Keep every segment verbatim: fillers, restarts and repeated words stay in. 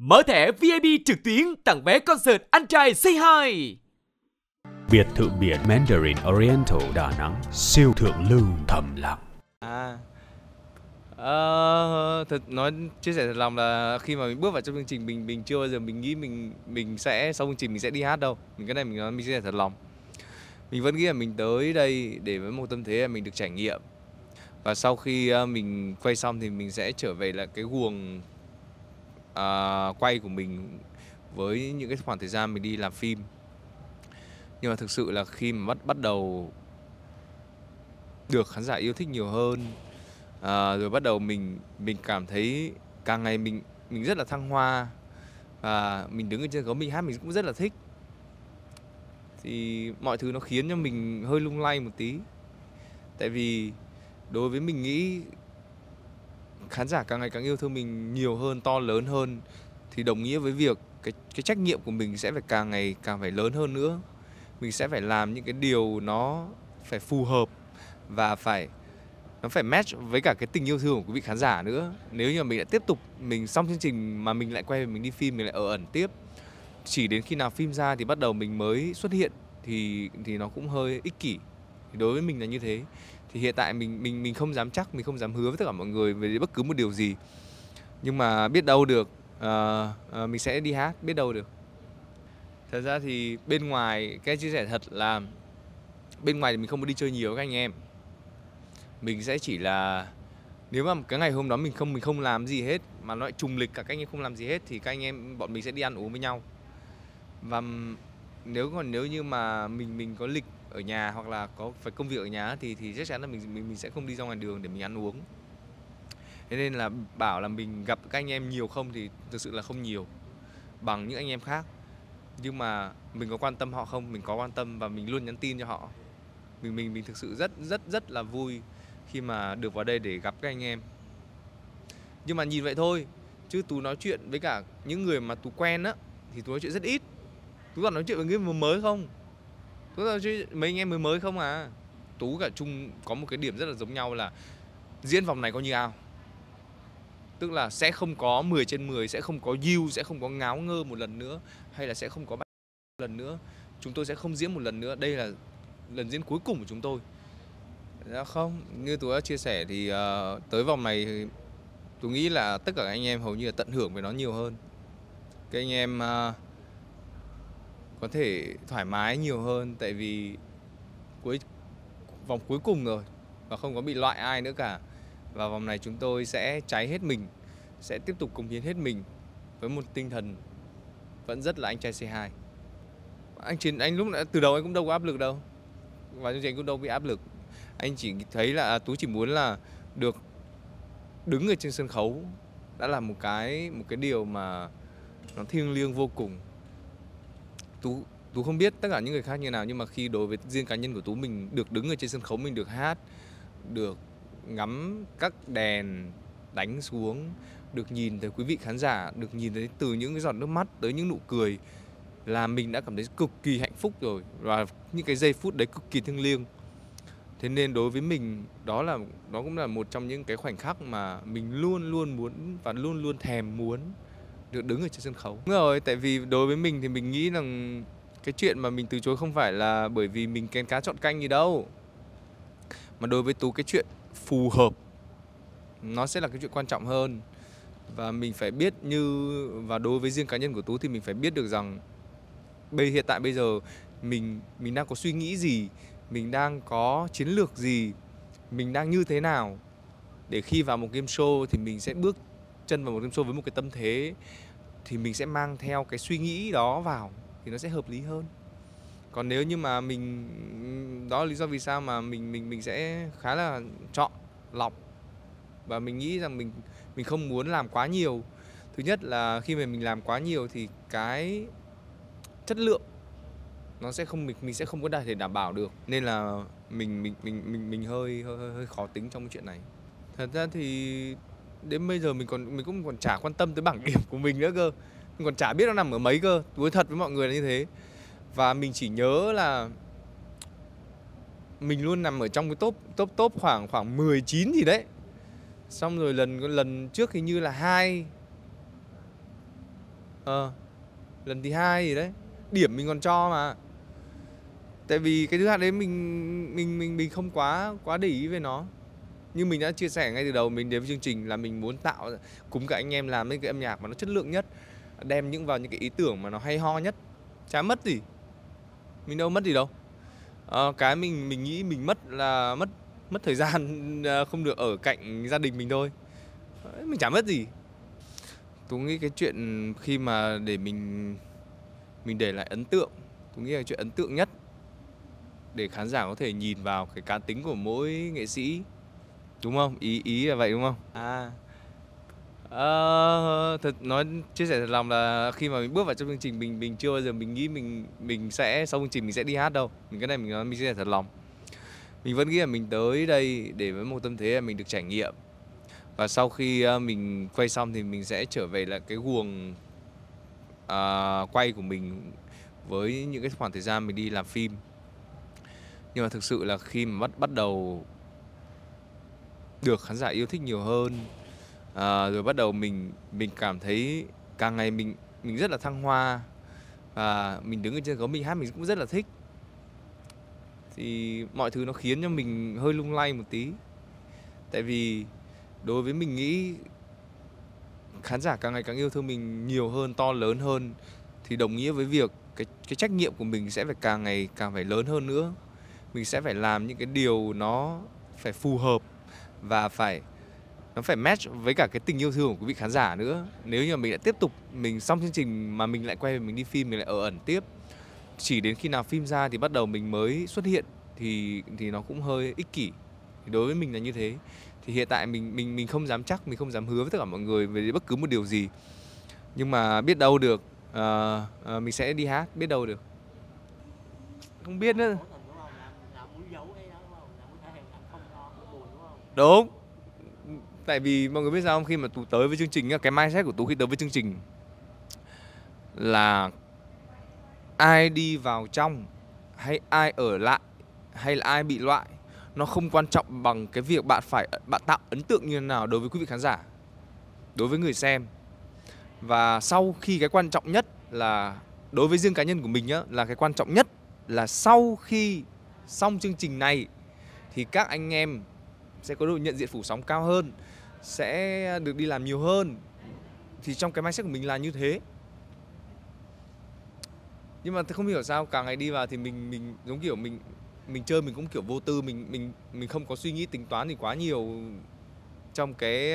Mở thẻ vi ai pi trực tuyến tặng vé concert Anh Trai Say Hi. Biệt thự biển Mandarin Oriental Đà Nẵng, siêu thượng lưu thầm lặng. À, uh, thật nói chia sẻ thật lòng là khi mà mình bước vào trong chương trình mình mình chưa bao giờ mình nghĩ mình mình sẽ sau chương trình mình sẽ đi hát đâu. Mình cái này mình nói mình chia sẻ thật lòng. Mình vẫn nghĩ là mình tới đây để với một tâm thế là mình được trải nghiệm. Và sau khi uh, mình quay xong thì mình sẽ trở về lại cái guồng uh, quay của mình với những cái khoảng thời gian mình đi làm phim. Nhưng mà thực sự là khi mà bắt bắt đầu được khán giả yêu thích nhiều hơn, à, rồi bắt đầu mình mình cảm thấy càng ngày mình mình rất là thăng hoa và mình đứng ở trên sân khấu mình hát mình cũng rất là thích, thì mọi thứ nó khiến cho mình hơi lung lay một tí. Tại vì đối với mình nghĩ khán giả càng ngày càng yêu thương mình nhiều hơn, to lớn hơn, thì đồng nghĩa với việc cái cái trách nhiệm của mình sẽ phải càng ngày càng phải lớn hơn nữa. Mình sẽ phải làm những cái điều nó phải phù hợp và phải nó phải match với cả cái tình yêu thương của quý vị khán giả nữa. Nếu như mà mình lại tiếp tục mình xong chương trình mà mình lại quay về mình đi phim, mình lại ở ẩn tiếp, chỉ đến khi nào phim ra thì bắt đầu mình mới xuất hiện, thì thì nó cũng hơi ích kỷ. Thì đối với mình là như thế. Thì hiện tại mình mình mình không dám chắc, mình không dám hứa với tất cả mọi người về bất cứ một điều gì. Nhưng mà biết đâu được, uh, uh, mình sẽ đi hát, biết đâu được. Thật ra thì bên ngoài, cái chia sẻ thật là bên ngoài thì mình không có đi chơi nhiều với các anh em. Mình sẽ chỉ là nếu mà cái ngày hôm đó mình không mình không làm gì hết mà nó lại trùng lịch cả các anh em không làm gì hết thì các anh em bọn mình sẽ đi ăn uống với nhau. Và nếu còn nếu như mà mình mình có lịch ở nhà hoặc là có phải công việc ở nhà thì thì chắc chắn là mình mình mình sẽ không đi ra ngoài đường để mình ăn uống. Thế nên là bảo là mình gặp các anh em nhiều không thì thực sự là không nhiều bằng những anh em khác. Nhưng mà mình có quan tâm họ không? Mình có quan tâm và mình luôn nhắn tin cho họ. Mình mình mình thực sự rất rất rất là vui khi mà được vào đây để gặp các anh em. Nhưng mà nhìn vậy thôi, chứ Tú nói chuyện với cả những người mà Tú quen á thì Tú nói chuyện rất ít. Tú toàn nói chuyện với người mới không. Tú nói chuyện mấy anh em mới mới không à. Tú cả Trung có một cái điểm rất là giống nhau là diễn vòng này coi như ao. Tức là sẽ không có mười trên mười, sẽ không có you, sẽ không có ngáo ngơ một lần nữa, hay là sẽ không có một lần nữa. Chúng tôi sẽ không diễn một lần nữa. Đây là lần diễn cuối cùng của chúng tôi. Dạ không, như tôi đã chia sẻ thì uh, tới vòng này tôi nghĩ là tất cả anh em hầu như là tận hưởng với nó nhiều hơn. Các anh em uh, có thể thoải mái nhiều hơn tại vì cuối vòng cuối cùng rồi và không có bị loại ai nữa cả. Và vòng này chúng tôi sẽ cháy hết mình, sẽ tiếp tục cống hiến hết mình với một tinh thần vẫn rất là Anh Trai Say Hi. Anh Chiến, anh lúc nãy từ đầu anh cũng đâu có áp lực đâu. Và chương trình cũng đâu bị áp lực. Anh chỉ thấy là à, Tú chỉ muốn là được đứng ở trên sân khấu đã là một cái một cái điều mà nó thiêng liêng vô cùng. Tú Tú không biết tất cả những người khác như nào, nhưng mà khi đối với riêng cá nhân của Tú, mình được đứng ở trên sân khấu, mình được hát, được ngắm các đèn đánh xuống, được nhìn thấy quý vị khán giả, được nhìn thấy từ những cái giọt nước mắt tới những nụ cười, là mình đã cảm thấy cực kỳ hạnh phúc rồi. Và những cái giây phút đấy cực kỳ thiêng liêng. Thế nên đối với mình đó là nó cũng là một trong những cái khoảnh khắc mà mình luôn luôn muốn và luôn luôn thèm muốn được đứng ở trên sân khấu. Đúng rồi, tại vì đối với mình thì mình nghĩ rằng cái chuyện mà mình từ chối không phải là bởi vì mình kén cá chọn canh gì đâu. Mà đối với Tú cái chuyện phù hợp nó sẽ là cái chuyện quan trọng hơn. Và mình phải biết như và đối với riêng cá nhân của Tú thì mình phải biết được rằng bây hiện tại bây giờ mình mình đang có suy nghĩ gì, mình đang có chiến lược gì, mình đang như thế nào, để khi vào một game show thì mình sẽ bước chân vào một game show với một cái tâm thế, thì mình sẽ mang theo cái suy nghĩ đó vào thì nó sẽ hợp lý hơn. Còn nếu như mà mình, đó là lý do vì sao mà mình mình mình sẽ khá là chọn lọc, và mình nghĩ rằng mình mình không muốn làm quá nhiều. Thứ nhất là khi mà mình làm quá nhiều thì cái chất lượng nó sẽ không mình mình sẽ không có thể đảm bảo được, nên là mình mình mình mình mình hơi hơi hơi khó tính trong cái chuyện này. Thật ra thì đến bây giờ mình còn mình cũng còn chả quan tâm tới bảng điểm của mình nữa cơ, mình còn chả biết nó nằm ở mấy cơ. Nói thật với mọi người là như thế. Và mình chỉ nhớ là mình luôn nằm ở trong cái top top top khoảng khoảng mười chín gì đấy. Xong rồi lần lần trước hình như là hai Ờ, lần thứ hai gì đấy. Điểm mình còn cho mà. Tại vì cái thứ hai đấy mình mình mình mình không quá quá để ý về nó. Như mình đã chia sẻ ngay từ đầu, mình đến với chương trình là mình muốn tạo cùng cả anh em làm nên cái âm nhạc mà nó chất lượng nhất, đem những vào những cái ý tưởng mà nó hay ho nhất. Chả mất gì. Mình đâu mất gì đâu. Ờ, cái mình mình nghĩ mình mất là mất mất thời gian không được ở cạnh gia đình mình thôi. Mình chả mất gì. Tôi nghĩ cái chuyện khi mà để mình mình để lại ấn tượng, tôi nghĩ là chuyện ấn tượng nhất để khán giả có thể nhìn vào cái cá tính của mỗi nghệ sĩ, đúng không? Ý ý là vậy đúng không? À, ờ, thật nói chia sẻ thật lòng là khi mà mình bước vào trong chương trình, mình mình chưa bao giờ mình nghĩ mình mình sẽ sau chương trình mình sẽ đi hát đâu. Mình cái này mình nói mình chia sẻ thật lòng. Mình vẫn nghĩ là mình tới đây để với một tâm thế là mình được trải nghiệm. Và sau khi mình quay xong thì mình sẽ trở về lại cái guồng à, quay của mình với những cái khoảng thời gian mình đi làm phim. Nhưng mà thực sự là khi mà bắt bắt đầu được khán giả yêu thích nhiều hơn, à, rồi bắt đầu mình mình cảm thấy càng ngày mình mình rất là thăng hoa, và mình đứng ở trên sân khấu mình hát mình cũng rất là thích, thì mọi thứ nó khiến cho mình hơi lung lay một tí. Tại vì đối với mình nghĩ khán giả càng ngày càng yêu thương mình nhiều hơn, to lớn hơn, thì đồng nghĩa với việc cái cái trách nhiệm của mình sẽ phải càng ngày càng phải lớn hơn nữa. Mình sẽ phải làm những cái điều nó phải phù hợp và phải nó phải match với cả cái tình yêu thương của quý vị khán giả nữa. Nếu như mà mình lại tiếp tục mình xong chương trình mà mình lại quay về mình đi phim, mình lại ở ẩn tiếp, chỉ đến khi nào phim ra thì bắt đầu mình mới xuất hiện, thì thì nó cũng hơi ích kỷ. Thì đối với mình là như thế. Thì hiện tại mình mình mình không dám chắc, mình không dám hứa với tất cả mọi người về bất cứ một điều gì. Nhưng mà biết đâu được, à, à, mình sẽ đi hát, biết đâu được. Không biết nữa. Đúng. Tại vì mọi người biết sao không, khi mà Tú tới với chương trình, cái mindset của Tú khi tới với chương trình là ai đi vào trong hay ai ở lại hay là ai bị loại, nó không quan trọng bằng cái việc bạn phải bạn tạo ấn tượng như thế nào đối với quý vị khán giả, đối với người xem. Và sau khi cái quan trọng nhất là đối với riêng cá nhân của mình nhá, là cái quan trọng nhất là sau khi xong chương trình này thì các anh em sẽ có độ nhận diện phủ sóng cao hơn, sẽ được đi làm nhiều hơn. Thì trong cái mindset của mình là như thế. Nhưng mà không hiểu sao càng ngày đi vào thì mình mình giống kiểu mình mình chơi mình cũng kiểu vô tư, mình mình mình không có suy nghĩ tính toán gì quá nhiều trong cái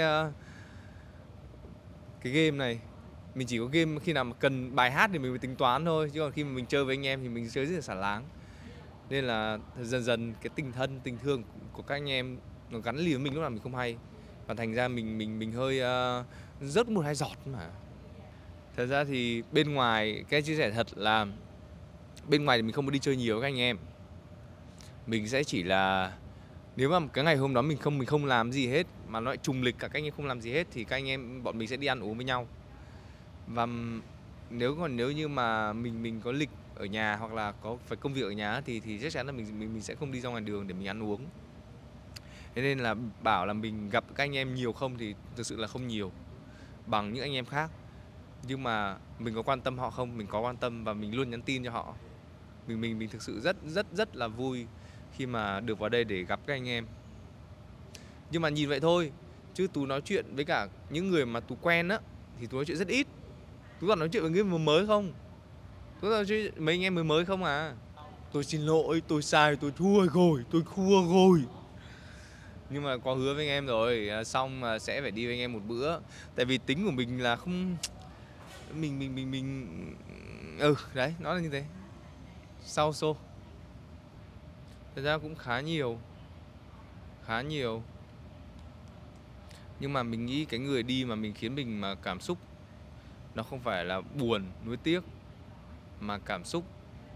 cái game này. Mình chỉ có game khi nào mà cần bài hát thì mình mới tính toán thôi, chứ còn khi mà mình chơi với anh em thì mình chơi rất là xả láng. Nên là dần dần cái tình thân, tình thương của các anh em nó gắn liền với mình lúc nào mình không hay, và thành ra mình mình mình hơi uh, rớt một hai giọt mà. Thật ra thì bên ngoài, cái chia sẻ thật là bên ngoài thì mình không có đi chơi nhiều với các anh em. Mình sẽ chỉ là nếu mà cái ngày hôm đó mình không mình không làm gì hết mà nó lại trùng lịch cả các anh em không làm gì hết thì các anh em bọn mình sẽ đi ăn uống với nhau. Và nếu còn nếu như mà mình mình có lịch ở nhà hoặc là có phải công việc ở nhà thì thì chắc chắn là mình mình mình sẽ không đi ra ngoài đường để mình ăn uống. Thế nên là bảo là mình gặp các anh em nhiều không thì thực sự là không nhiều bằng những anh em khác. Nhưng mà mình có quan tâm họ không? Mình có quan tâm và mình luôn nhắn tin cho họ. Mình mình mình thực sự rất rất rất là vui khi mà được vào đây để gặp các anh em. Nhưng mà nhìn vậy thôi, chứ Tú nói chuyện với cả những người mà Tú quen á thì Tú nói chuyện rất ít. Tú toàn nói chuyện với người mới không. Tú nói chuyện mấy anh em mới mới không à. Tôi xin lỗi, tôi sai, tôi thua rồi, tôi thua rồi. Nhưng mà có hứa với anh em rồi, xong sẽ phải đi với anh em một bữa. Tại vì tính của mình là không mình mình mình mình ừ đấy, nó là như thế. Sau show thật ra cũng khá nhiều khá nhiều nhưng mà mình nghĩ cái người đi mà mình khiến mình mà cảm xúc nó không phải là buồn, nuối tiếc, mà cảm xúc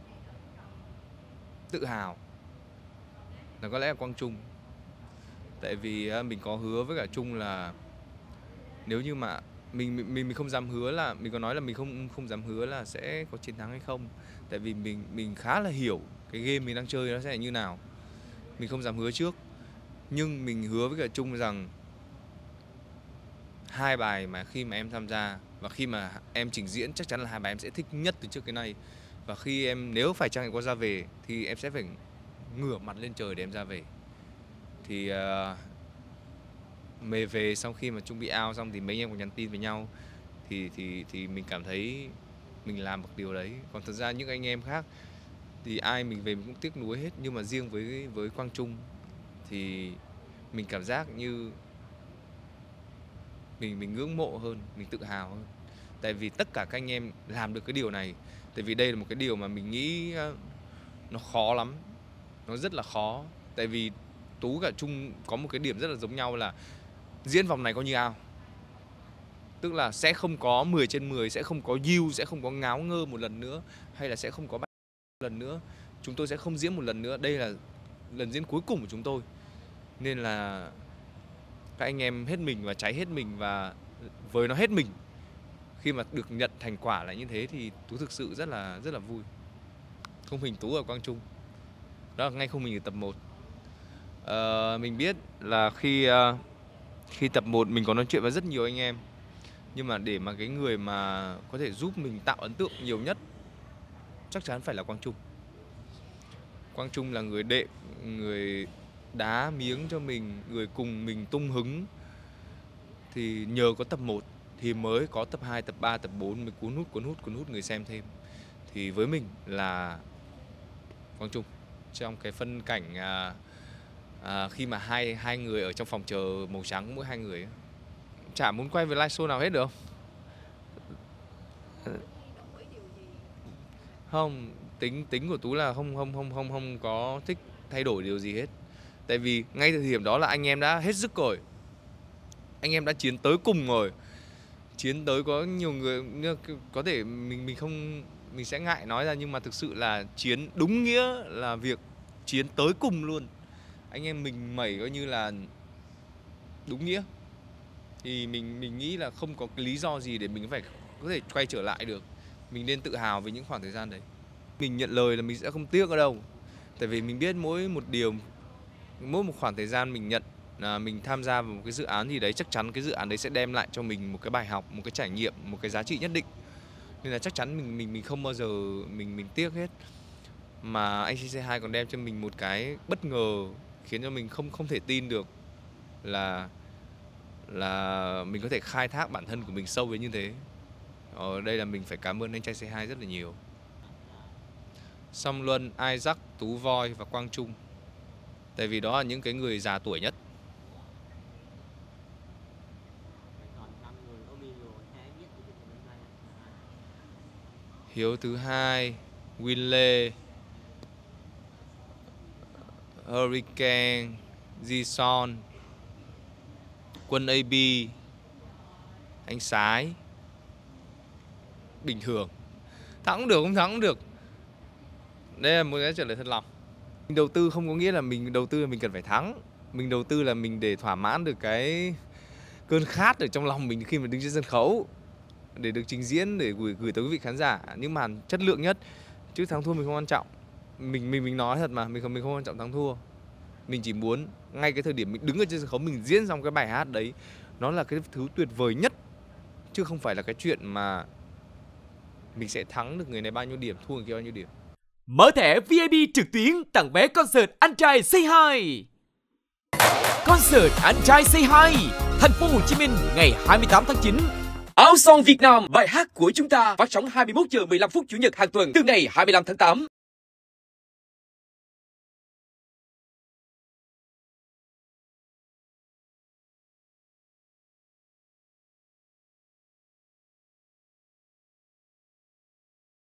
tự hào là có lẽ là Quang Trung. Tại vì mình có hứa với cả Trung là nếu như mà mình mình mình không dám hứa là mình có nói là mình không không dám hứa là sẽ có chiến thắng hay không. Tại vì mình mình khá là hiểu cái game mình đang chơi nó sẽ là như nào. Mình không dám hứa trước. Nhưng mình hứa với cả Trung rằng hai bài mà khi mà em tham gia và khi mà em trình diễn chắc chắn là hai bài em sẽ thích nhất từ trước đến nay. Và khi em nếu phải chăng em có ra về thì em sẽ phải ngửa mặt lên trời để em ra về. Thì uh, mề về sau khi mà chuẩn bị out xong thì mấy anh em còn nhắn tin với nhau, thì thì thì mình cảm thấy mình làm một điều đấy. Còn thật ra những anh em khác thì ai mình về mình cũng tiếc nuối hết, nhưng mà riêng với với Quang Trung thì mình cảm giác như mình mình ngưỡng mộ hơn, mình tự hào hơn. Tại vì tất cả các anh em làm được cái điều này. Tại vì đây là một cái điều mà mình nghĩ nó khó lắm, nó rất là khó. Tại vì Tú cả Trung có một cái điểm rất là giống nhau là diễn vòng này coi như out. Tức là sẽ không có mười trên mười, sẽ không có you, sẽ không có ngáo ngơ một lần nữa, hay là sẽ không có một lần nữa. Chúng tôi sẽ không diễn một lần nữa. Đây là lần diễn cuối cùng của chúng tôi. Nên là các anh em hết mình và cháy hết mình, và với nó hết mình. Khi mà được nhận thành quả là như thế thì Tú thực sự rất là rất là vui. Không mình Tú ở Quang Trung. Đó là ngay không mình ở tập một. Uh, mình biết là khi uh, khi tập một mình có nói chuyện với rất nhiều anh em, nhưng mà để mà cái người mà có thể giúp mình tạo ấn tượng nhiều nhất chắc chắn phải là Quang Trung. Quang Trung là người đệm, người đá miếng cho mình, người cùng mình tung hứng. Thì nhờ có tập một thì mới có tập hai, tập ba, tập bốn mới cuốn hút, cuốn hút, cuốn hút người xem thêm. Thì với mình là Quang Trung. Trong cái phân cảnh à, à, khi mà hai hai người ở trong phòng chờ màu trắng mỗi hai người ấy, chả muốn quay về live show nào hết được không? Không, tính tính của Tú là không không không không không có thích thay đổi điều gì hết. Tại vì ngay thời điểm đó là anh em đã hết sức rồi. Anh em đã chiến tới cùng rồi. Chiến tới có nhiều người có thể mình mình không mình sẽ ngại nói ra, nhưng mà thực sự là chiến đúng nghĩa là việc chiến tới cùng luôn. Anh em mình mẩy coi như là đúng nghĩa. Thì mình mình nghĩ là không có cái lý do gì để mình phải có thể quay trở lại được. Mình nên tự hào với những khoảng thời gian đấy. Mình nhận lời là mình sẽ không tiếc ở đâu. Tại vì mình biết mỗi một điều, mỗi một khoảng thời gian mình nhận là mình tham gia vào một cái dự án gì đấy, chắc chắn cái dự án đấy sẽ đem lại cho mình một cái bài học, một cái trải nghiệm, một cái giá trị nhất định. Nên là chắc chắn mình mình mình không bao giờ mình mình tiếc hết. Mà anh xê xê hai còn đem cho mình một cái bất ngờ khiến cho mình không không thể tin được là là mình có thể khai thác bản thân của mình sâu đến như thế. Ở đây là mình phải cảm ơn anh trai xê hai rất là nhiều. Song Luân, Isaac, Tú Voi và Quang Trung. Tại vì đó là những cái người già tuổi nhất. Hiếu thứ hai, Winley, Hurricane, Jison, Quân a bê, anh Sái. Bình thường. Thắng cũng được, không thắng cũng được. Đây là một cái trả lời thật lòng. Mình đầu tư không có nghĩa là mình đầu tư là mình cần phải thắng. Mình đầu tư là mình để thỏa mãn được cái cơn khát ở trong lòng mình khi mà đứng trên sân khấu, để được trình diễn, để gửi gửi tới quý vị khán giả những màn chất lượng nhất. Chứ thắng thua mình không quan trọng. Mình mình mình nói thật mà, mình không mình không quan trọng thắng thua. Mình chỉ muốn ngay cái thời điểm mình đứng ở trên sân khấu, mình diễn xong cái bài hát đấy, nó là cái thứ tuyệt vời nhất, chứ không phải là cái chuyện mà mình sẽ thắng được người này bao nhiêu điểm, thua người kia bao nhiêu điểm. Mở thẻ vê i pê trực tuyến tặng vé concert Anh Trai Say Hi. Concert Anh Trai Say Hi, Thành phố Hồ Chí Minh ngày hai mươi tám tháng chín. Áo Song Việt Nam, bài hát của chúng ta phát sóng hai mươi mốt giờ mười lăm phút Chủ nhật hàng tuần từ ngày hai mươi lăm tháng tám.